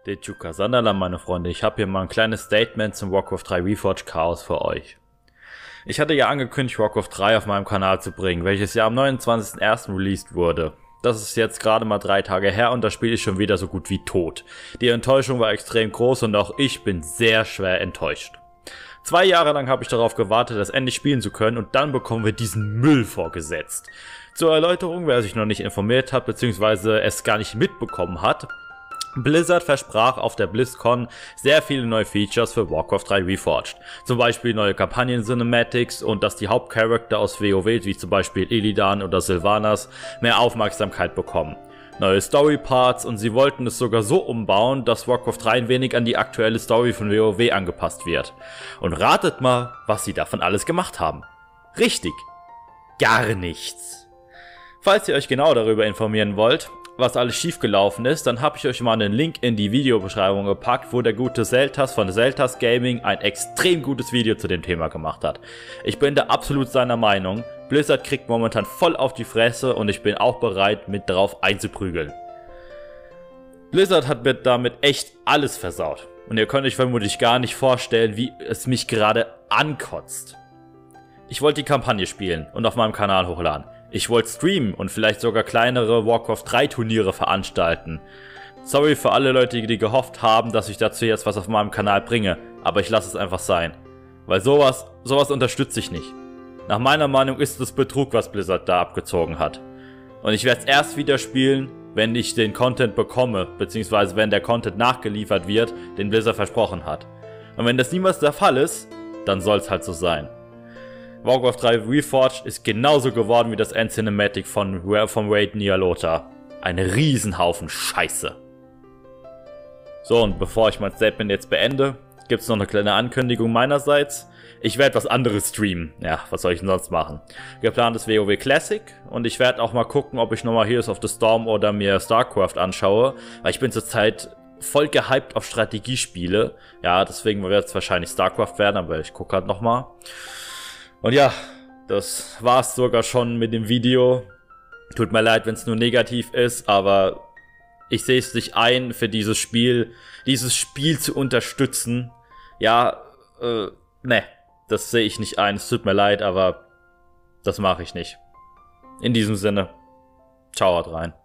Dechuka Sandalam, meine Freunde, ich habe hier mal ein kleines Statement zum Warcraft 3 Reforged Chaos für euch. Ich hatte ja angekündigt, Warcraft 3 auf meinem Kanal zu bringen, welches ja am 29.01. released wurde. Das ist jetzt gerade mal 3 Tage her und das Spiel ist schon wieder so gut wie tot. Die Enttäuschung war extrem groß und auch ich bin sehr schwer enttäuscht. 2 Jahre lang habe ich darauf gewartet, das endlich spielen zu können und dann bekommen wir diesen Müll vorgesetzt. Zur Erläuterung, wer sich noch nicht informiert hat bzw. es gar nicht mitbekommen hat: Blizzard versprach auf der BlizzCon sehr viele neue Features für Warcraft 3 Reforged. Zum Beispiel neue Kampagnen-Cinematics und dass die Hauptcharakter aus WoW, wie zum Beispiel Illidan oder Sylvanas, mehr Aufmerksamkeit bekommen. Neue Story-Parts und sie wollten es sogar so umbauen, dass Warcraft 3 ein wenig an die aktuelle Story von WoW angepasst wird. Und ratet mal, was sie davon alles gemacht haben. Richtig, gar nichts. Falls ihr euch genau darüber informieren wollt, was alles schiefgelaufen ist, dann habe ich euch mal einen Link in die Videobeschreibung gepackt, wo der gute Seltas von Seltas Gaming ein extrem gutes Video zu dem Thema gemacht hat. Ich bin da absolut seiner Meinung. Blizzard kriegt momentan voll auf die Fresse und ich bin auch bereit, mit drauf einzuprügeln. Blizzard hat mir damit echt alles versaut. Und ihr könnt euch vermutlich gar nicht vorstellen, wie es mich gerade ankotzt. Ich wollte die Kampagne spielen und auf meinem Kanal hochladen. Ich wollte streamen und vielleicht sogar kleinere Warcraft 3 Turniere veranstalten. Sorry für alle Leute, die gehofft haben, dass ich dazu jetzt was auf meinem Kanal bringe, aber ich lasse es einfach sein. Weil sowas unterstütze ich nicht. Nach meiner Meinung ist es Betrug, was Blizzard da abgezogen hat. Und ich werde es erst wieder spielen, wenn ich den Content bekomme, beziehungsweise wenn der Content nachgeliefert wird, den Blizzard versprochen hat. Und wenn das niemals der Fall ist, dann soll es halt so sein. Warcraft 3 Reforged ist genauso geworden wie das End-Cinematic von Raid Nyalota. Ein Riesenhaufen Scheiße. So, und bevor ich mein Statement jetzt beende, gibt es noch eine kleine Ankündigung meinerseits. Ich werde was anderes streamen. Ja, was soll ich denn sonst machen? Geplant ist WoW Classic und ich werde auch mal gucken, ob ich nochmal Heroes of the Storm oder mir StarCraft anschaue, weil ich bin zurzeit voll gehypt auf Strategiespiele. Ja, deswegen wird es wahrscheinlich StarCraft werden, aber ich gucke halt nochmal. Und ja, das war's sogar schon mit dem Video. Tut mir leid, wenn es nur negativ ist, aber ich sehe es nicht ein, für dieses Spiel zu unterstützen. Ja, ne, das sehe ich nicht ein. Es tut mir leid, aber das mache ich nicht. In diesem Sinne, ciao, haut rein.